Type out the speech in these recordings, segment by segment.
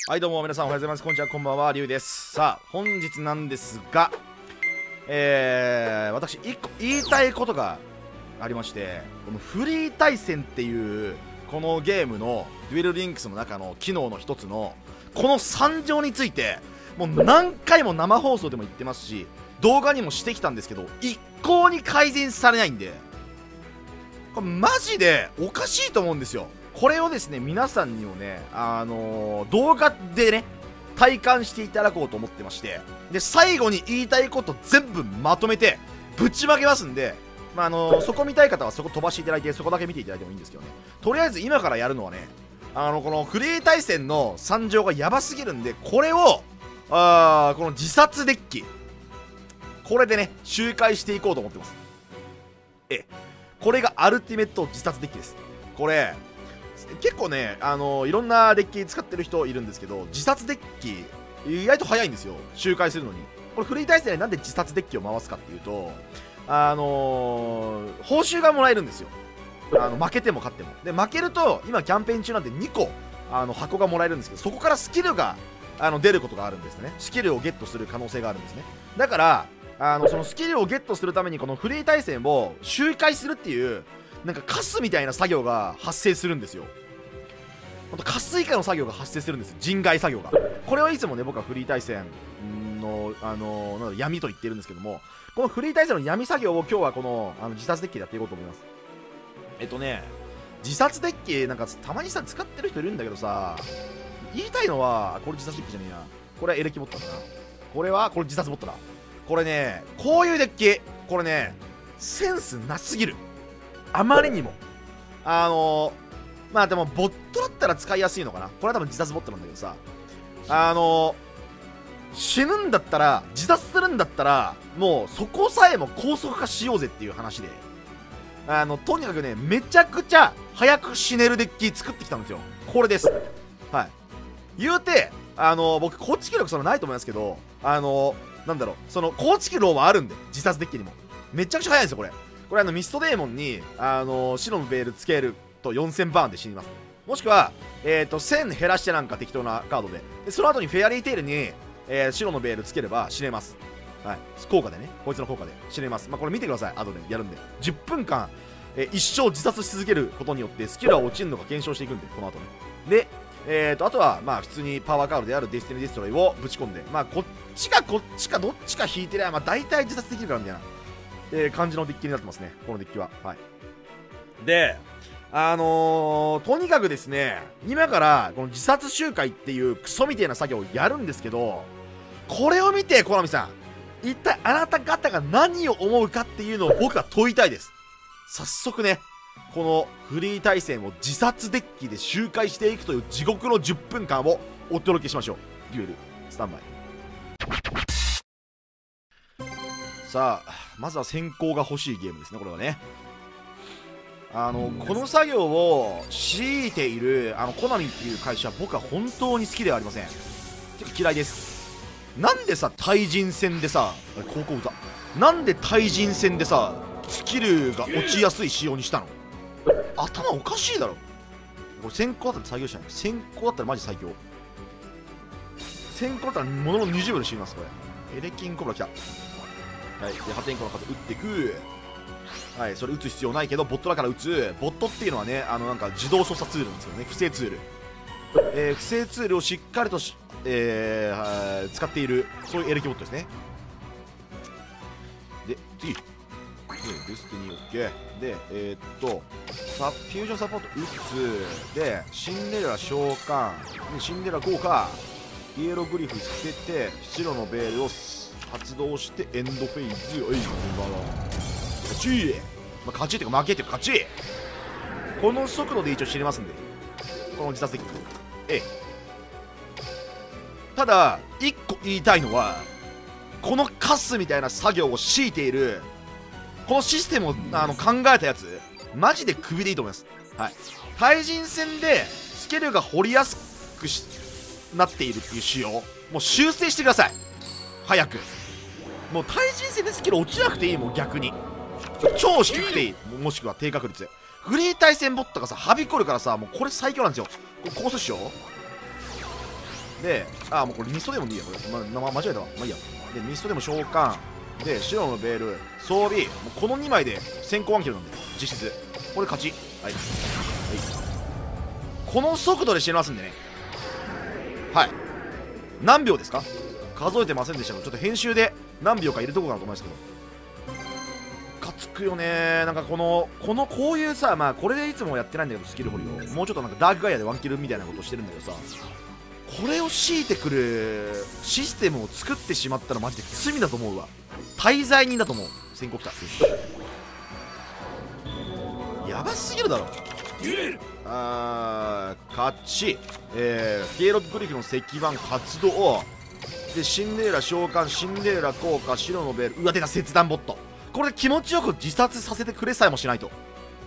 はいどうも皆さんおはようございます。こんにちは、こんばんは、りゅうです。さあ本日なんですが、私1個言いたいことがありまして、このフリー対戦っていうこのゲームのデュエルリンクスの中の機能の一つのこの参上についてもう何回も生放送でも言ってますし、動画にもしてきたんですけど、一向に改善されないんで、これマジでおかしいと思うんですよ。これをですね、皆さんにもね、動画でね、体感していただこうと思ってまして、で、最後に言いたいこと全部まとめて、ぶちまけますんで、そこ見たい方はそこ飛ばしていただいて、そこだけ見ていただいてもいいんですけどね。とりあえず今からやるのはね、このフリー対戦の参上がやばすぎるんで、これを、この自殺デッキ、これでね、周回していこうと思ってます。これがアルティメット自殺デッキです。これ、結構ね、いろんなデッキ使ってる人いるんですけど、自殺デッキ意外と早いんですよ、周回するのに。これフリー対戦でなんで自殺デッキを回すかっていうと、報酬がもらえるんですよ。負けても勝っても。で、負けると今キャンペーン中なんで2個箱がもらえるんですけど、そこからスキルが出ることがあるんですね。スキルをゲットする可能性があるんですね。だからそのスキルをゲットするためにこのフリー対戦を周回するっていうなんかカスみたいな作業が発生するんですよ。ほんとカス以下の作業が発生するんですよ、人外作業が。これはいつもね、僕はフリー対戦の闇と言っているんですけども、このフリー対戦の闇作業を今日はこの自殺デッキでやっていこうと思います。自殺デッキなんかたまにさ使ってる人いるんだけどさ、言いたいのは、これ自殺デッキじゃねえな、これはエレキボットだな、これ自殺ボットだ。これね、こういうデッキ、これね、センスなすぎる、あまりにも。でもボットだったら使いやすいのかな。これは多分自殺ボットなんだけどさ、死ぬんだったら、自殺するんだったら、もうそこさえも高速化しようぜっていう話で、とにかくね、めちゃくちゃ早く死ねるデッキ作ってきたんですよ。これです。はい。言うて、僕構築力そんなないと思いますけど、なんだろう、その構築ローはあるんで、自殺デッキにもめちゃくちゃ早いんですよ。これミストデーモンに白のベールつけると4000バーンで死にます。もしくは1000減らしてなんか適当なカードで、その後にフェアリーテイルに、白のベールつければ死ねます。はい、効果でね、こいつの効果で死ねます。これ見てください、後でやるんで。10分間、一生自殺し続けることによってスキルは落ちるのか検証していくんで、この後ね。であとは普通にパワーカードであるデスティニーデストロイをぶち込んで、こっちかどっちか引いてりゃ大体自殺できるからみたいな、感じのデッキになってますね、このデッキは。はい。でとにかくですね、今からこの自殺周回っていうクソみたいな作業をやるんですけど、これを見てコナミさん、一体あなた方が何を思うかっていうのを僕は問いたいです。早速ね、このフリー対戦を自殺デッキで周回していくという地獄の10分間をお届けしましょう。デュエルスタンバイ。さあ、まずは先行が欲しいゲームですね、これはね。この作業を強いているコナミっていう会社は僕は本当に好きではありません。てか嫌いです。なんでさ、対人戦でさ、高校歌なんで対人戦でさ、スキルが落ちやすい仕様にしたの？頭おかしいだろ。これ先行だったら最強じゃない。先行だったらマジ最強。先行だったらものの20秒で死にます。これエレキンコブラ来た。はい。で破天荒の数打っていく。はい、それ打つ必要ないけど、ボットだから打つ。ボットっていうのはね、なんか自動操作ツールなんですよね。不正ツール。不正ツールをしっかりと使っている、そういうエレキボットですね。で、次。デスティニー OK。で、フュージョンサポート打つ。で、シンデレラ召喚。シンデレラ効果。イエローグリフ捨てて、白のベールを発動して、エンドフェイズ。勝ち、勝ちっていうか負けっていうか勝ち。この速度で一応知れますんで、この自殺的に。ただ1個言いたいのは、このカスみたいな作業を強いているこのシステムを考えたやつ、マジで首でいいと思います。はい。対人戦でスキルが掘りやすくなっているっていう仕様、もう修正してください、早く。もう対人戦でスキル落ちなくていい、もう逆に超低くていい、もしくは低確率。フリー対戦ボットがさ、はびこるからさ、もうこれ最強なんですよ。これコースしよう。 で、もうこれミストデーモンでいいや、これ、間違えたわ。まあいいや。で、ミストデーモン召喚。で、白のベール、装備。もうこの2枚で先行ワンキルなんで、実質。これ勝ち。はい。はい。この速度で死にますんでね。はい。何秒ですか？数えてませんでしたけど、ちょっと編集で何秒か入れとこうかなと思いますけど。かつくよね。なんかこういうさ、まあこれでいつもやってないんだけど、スキル掘りを。もうちょっとなんかダークガイアでワンキルみたいなことしてるんだけどさ、これを強いてくるシステムを作ってしまったらマジで罪だと思うわ。滞在人だと思う。先行来た。やばすぎるだろ。勝ち。ピエログリフの石板発動で、シンデレラ召喚、シンデレラ効果、白のベール。うわ、出た、切断ボット。これで気持ちよく自殺させてくれさえもしないと。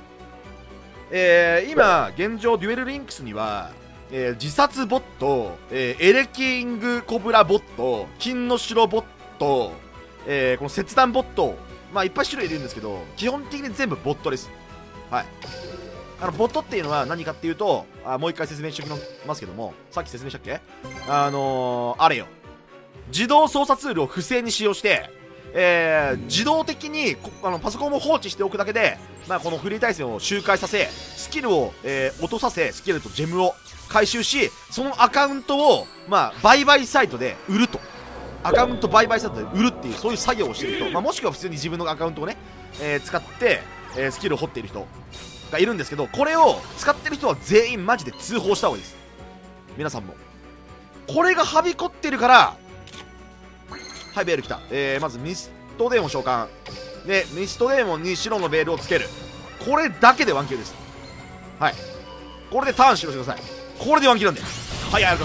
今現状デュエルリンクスには、自殺ボット、エレキングコブラボット、金の白ボット、この切断ボット、まあいっぱい種類いるんですけど、基本的に全部ボットです。はい。ボットっていうのは何かっていうと、もう一回説明しておきますけども、さっき説明したっけ？あれよ。自動操作ツールを不正に使用して、自動的にパソコンを放置しておくだけで、まあ、このフリー対戦を周回させ、スキルを、落とさせ、スキルとジェムを回収し、そのアカウントを、まあ、売買サイトで売ると。アカウント売買サイトで売るっていう、そういう作業をしている人、まあ、もしくは普通に自分のアカウントをね、使って、スキルを掘っている人がいるんですけど、これを使ってる人は全員マジで通報した方がいいです。皆さんも。これがはびこってるから、はい、ベール来た。まずミストデーモン召喚。で、ミストデーモンに白のベールをつける。これだけでワンキルです。はい。これでターンしろしてください。これでワンキルなんで。はい、ありがとうございます。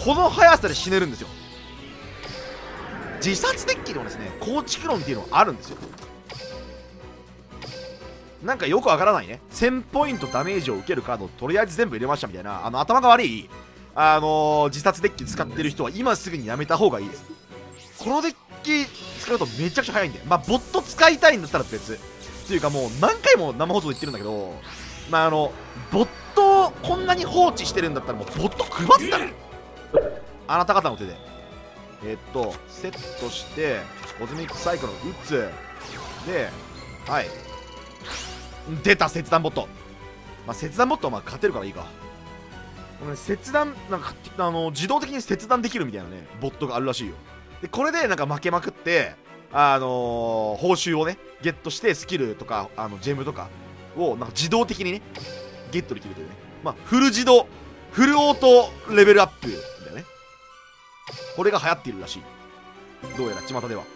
この速さで死ねるんですよ。自殺デッキでもですね、構築論っていうのがあるんですよ。なんかよくわからないね。1000ポイントダメージを受けるカードをとりあえず全部入れましたみたいな、頭が悪い、自殺デッキ使ってる人は今すぐにやめた方がいいです。このデッキ使うとめちゃくちゃ速いんで、まあ、ボット使いたいんだったら別っていうか、もう何回も生放送で言ってるんだけど、まあボットをこんなに放置してるんだったらもうボット配ったら、あなた方の手でセットしてコズミックサイクロン打つで、はい、出た切断ボット。まあ、切断ボットはまあ勝てるからいいか。このね、切断なんか自動的に切断できるみたいなねボットがあるらしいよ。でこれでなんか負けまくって報酬をねゲットしてスキルとかジェムとかをなんか自動的にねゲットできるというね、まあフル自動フルオートレベルアップだよね。これが流行っているらしい。どうやら巷では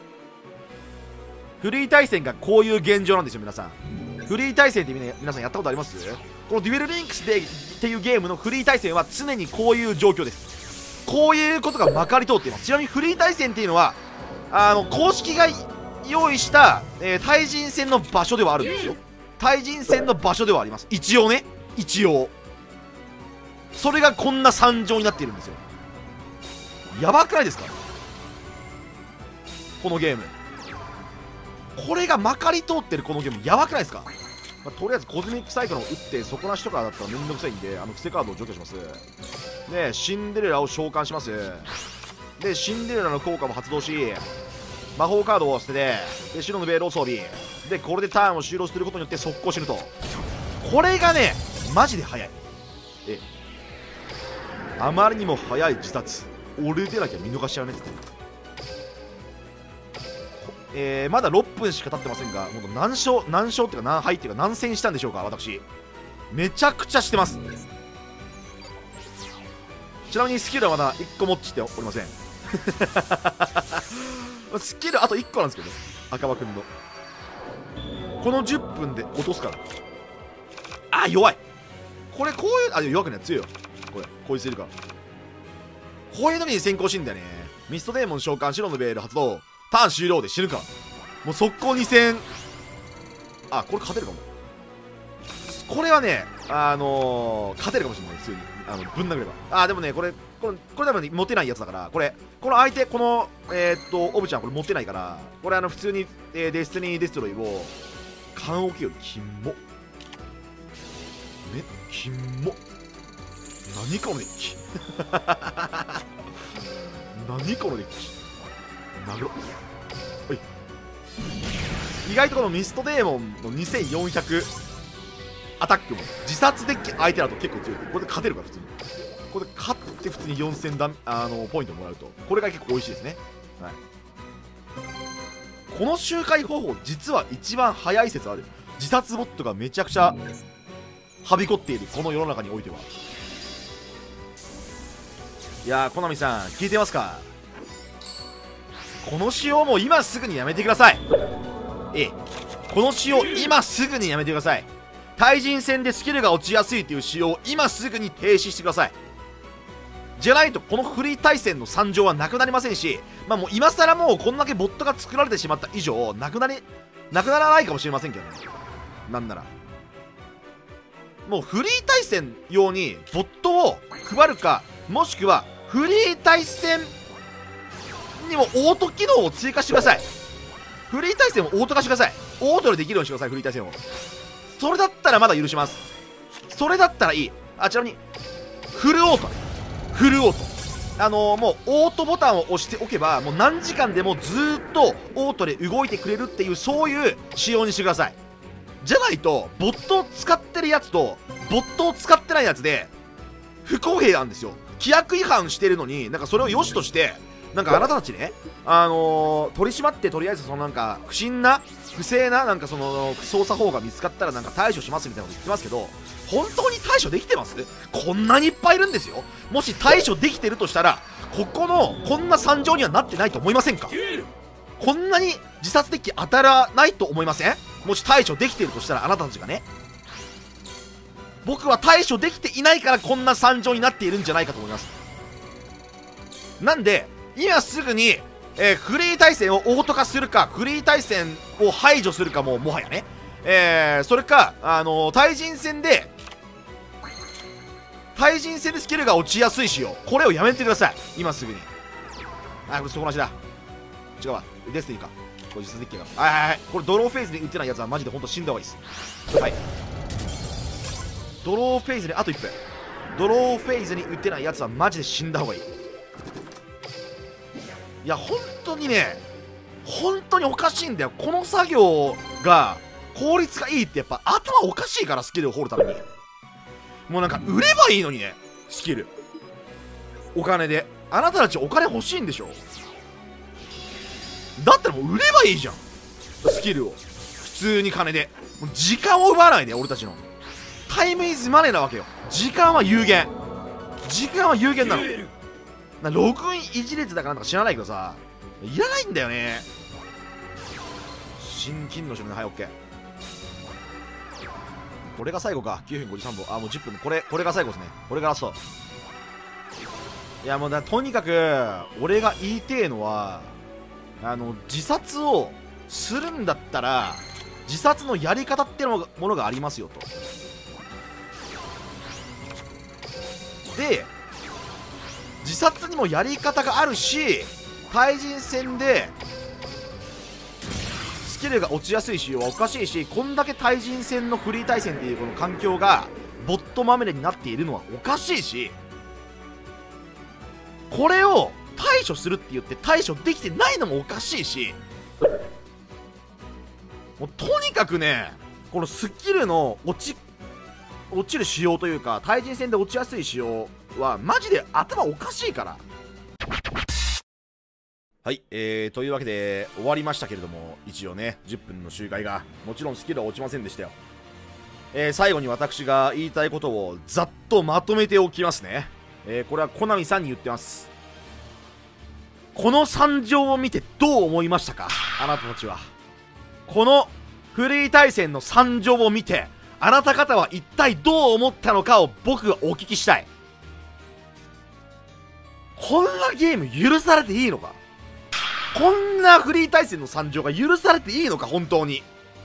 フリー対戦がこういう現状なんですよ。皆さんフリー対戦って皆さんやったことあります？このデュエルリンクスでっていうゲームのフリー対戦は常にこういう状況です。こういうことがまかり通っています。ちなみにフリー対戦っていうのは公式が用意した、対人戦の場所ではあるんですよ。対人戦の場所ではあります。一応ね、一応それがこんな惨状になっているんですよ。やばくないですかこのゲーム。これがまかり通ってるこのゲームやばくないですか。まあ、とりあえずコズミックサイクロンを打って底なしとかだったらめんどくさいんで伏せカードを除去します。でシンデレラを召喚します。でシンデレラの効果も発動し魔法カードを捨ててで白のベールを装備でこれでターンを終了することによって速攻死ぬと。これがねマジで速い。あまりにも速い自殺。俺でなきゃ見逃しちゃうね。まだ6分しか経ってませんが、もう何勝っていうか何敗っていうか何戦したんでしょうか。私めちゃくちゃしてます。ちなみにスキルはまだ1個持っておりませんスキルあと1個なんですけど、赤羽くんのこの10分で落とすから。弱い。これこういう弱くない強いよ。こいついるからこういう時に先行しんだよね。ミストデーモン召喚白のベール発動ターン終了で死ぬからもう速攻2戦。これ勝てるかも。これはね勝てるかもしれない。普通にぶん殴れば。でもねこれ多分持てないやつだから、この相手このオブちゃんこれ持てないから、これ普通に、デスティニーデストロイを缶置きよりキモ。キモ。 何このデッキ何このデッキマグロ。はい。意外とこのミストデーモンの2400アタックも自殺デッキ相手だと結構強い。これで勝てるから普通に。これで勝って普通に4000ポイントもらうと、これが結構美味しいですね。はい。この周回方法実は一番早い説ある。自殺ボットがめちゃくちゃはびこっているこの世の中においては。いやー、コナミさん聞いてますか。この使用も今すぐにやめてください。この使用今すぐにやめてください。対人戦でスキルが落ちやすいという使用を今すぐに停止してください。じゃないとこのフリー対戦の参上はなくなりませんし、まあもう今更もうこんだけボットが作られてしまった以上なくならないかもしれませんけどね。なんならもうフリー対戦用にボットを配るか、もしくはフリー対戦にもオート機能を追加してください。フリー対戦をオート化してください。オートでできるようにしてください。フリー対戦を。それだったらまだ許します。それだったらいい。ちなみにフルオート、フルオート、もうオートボタンを押しておけばもう何時間でもずーっとオートで動いてくれるっていう、そういう仕様にしてください。じゃないとボットを使ってるやつとボットを使ってないやつで不公平なんですよ。規約違反してるのになんかそれを良しとしてなんかあなたたちね、取り締まってとりあえずそのなんか不審な不正ななんかその操作法が見つかったらなんか対処しますみたいなこと言ってますけど、本当に対処できてます？こんなにいっぱいいるんですよ。もし対処できてるとしたらこんな惨状にはなってないと思いませんか？こんなに自殺デッキ当たらないと思いません？もし対処できてるとしたら、あなたたちがね。僕は対処できていないからこんな惨状になっているんじゃないかと思います。なんで今すぐに、フリー対戦をオート化するか、フリー対戦を排除するかもはやね、それか、対人戦でスキルが落ちやすい仕様、これをやめてください。今すぐに。これ底なしだ。違うわ。デスティニーか。これ自殺デッキが。はい。これドローフェーズに打ってないやつはマジでほんと死んだ方がいいです。はい。ドローフェーズにあと1分。ドローフェーズに打ってないやつはマジで死んだ方がいい。いや本当にね、本当におかしいんだよ。この作業が効率がいいってやっぱ頭おかしいから、スキルを掘るために。もうなんか売ればいいのにね、スキルお金で。あなたたちお金欲しいんでしょ。だったらもう売ればいいじゃん、スキルを。普通に金で。もう時間を奪わないで。俺たちのタイムイズマネーなわけよ。時間は有限。時間は有限なの。ログイン一列だからなんか知らないけどさ、いらないんだよね。新金の種類。はい、オッケー。これが最後か。9分53分。もう10分。これが最後ですね。これがラスト。いやもうとにかく俺が言いてえのは、自殺をするんだったら自殺のやり方ってものがありますよと。で自殺にもやり方があるし、対人戦でスキルが落ちやすい仕様はおかしいし、こんだけ対人戦のフリー対戦っていうこの環境がボットまみれになっているのはおかしいし、これを対処するって言って対処できてないのもおかしいし、もうとにかくね、このスキルの落ちる仕様というか対人戦で落ちやすい仕様はマジで頭おかしいから。はい、というわけで終わりましたけれども、一応ね10分の周回がもちろんスキルは落ちませんでしたよ。最後に私が言いたいことをざっとまとめておきますね。これはコナミさんに言ってます。この惨状を見てどう思いましたか、あなたたちは。このフリー対戦の惨状を見てあなた方は一体どう思ったのかを僕がお聞きしたい。こんなゲーム許されていいのか。こんなフリー対戦の惨状が許されていいのか。本当に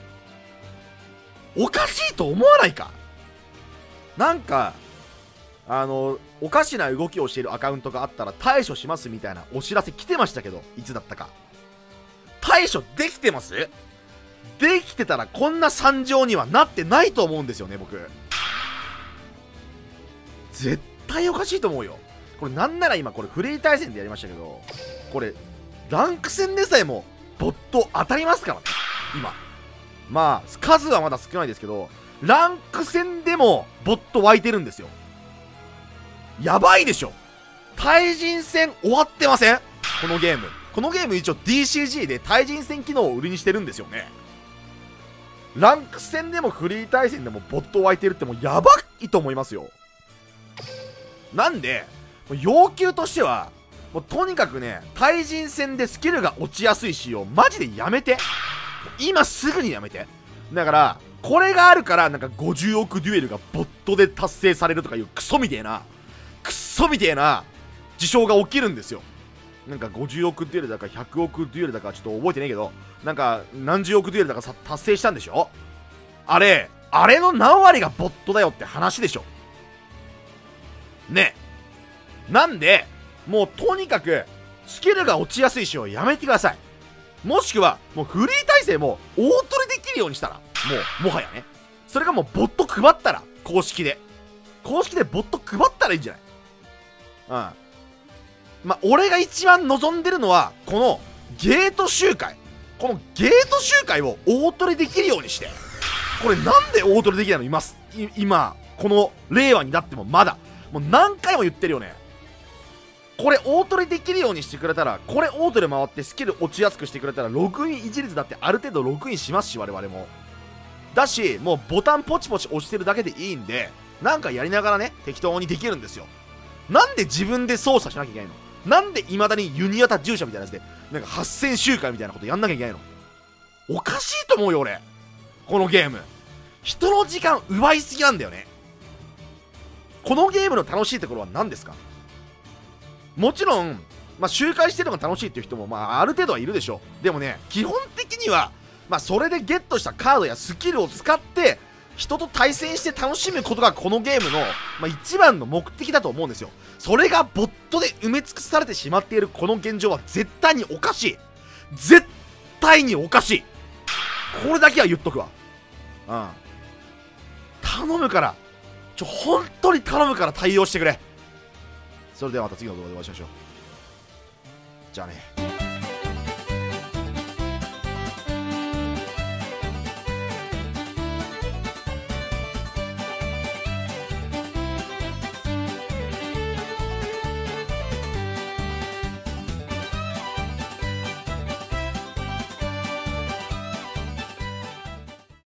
おかしいと思わないか。なんかおかしな動きをしているアカウントがあったら対処しますみたいなお知らせ来てましたけど、いつだったか。対処できてます？できてたらこんな惨状にはなってないと思うんですよね、僕。絶対おかしいと思うよ。これなんなら今これフリー対戦でやりましたけど、これランク戦でさえもボット当たりますからね今。まあ数はまだ少ないですけど、ランク戦でもボット湧いてるんですよ。やばいでしょ。対人戦終わってません？このゲーム一応 DCG で対人戦機能を売りにしてるんですよね。ランク戦でもフリー対戦でもボット湧いてるってもうやばいと思いますよ。なんで要求としてはもうとにかくね、対人戦でスキルが落ちやすい仕様マジでやめて。今すぐにやめて。だからこれがあるからなんか50億デュエルがボットで達成されるとかいうクソみてえな事象が起きるんですよ。なんか50億デュエルだか100億デュエルだかちょっと覚えてねえけど、なんか何十億デュエルだか達成したんでしょ。あれの何割がボットだよって話でしょね。なんでもうとにかくスキルが落ちやすい仕様やめてください。もしくはもうフリー耐性も大トレできるようにしたら、もはやね、それがもうボット配ったら、公式でボット配ったらいいんじゃない？まあ俺が一番望んでるのはこのゲート周回を大トレできるようにして。これなんで大トレできないの？今この令和になってもまだもう何回も言ってるよね。これ大トレできるようにしてくれたら、これ大トレ回ってスキル落ちやすくしてくれたら、ログイン維持率だってある程度ログインしますし、我々もだし、もうボタンポチポチ押してるだけでいいんで、なんかやりながらね適当にできるんですよ。なんで自分で操作しなきゃいけないの？なんで未だにユニアタ従者みたいなやつでなんか8000周回みたいなことやんなきゃいけないの？おかしいと思うよ俺。このゲーム人の時間奪いすぎなんだよね。このゲームの楽しいところは何ですか？もちろん周回してるのが楽しいっていう人もある程度はいるでしょう。でもね、基本的にはそれでゲットしたカードやスキルを使って人と対戦して楽しむことがこのゲームの、一番の目的だと思うんですよ。それがボットで埋め尽くされてしまっているこの現状は絶対におかしい。絶対におかしい。これだけは言っとくわ。頼むから本当に頼むから対応してくれ。それではまた次の動画でお会いしましょう。じゃあね。